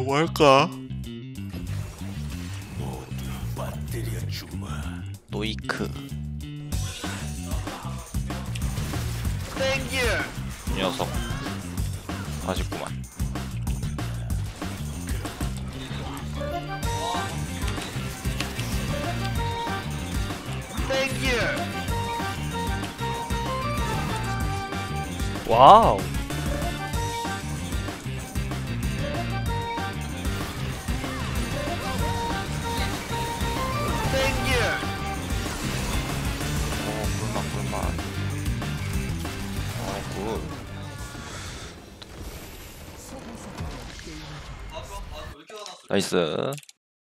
뭐 할까? 노이크 이 녀석 아쉽구만. 와우. 꿀맛. 굿. 나이스.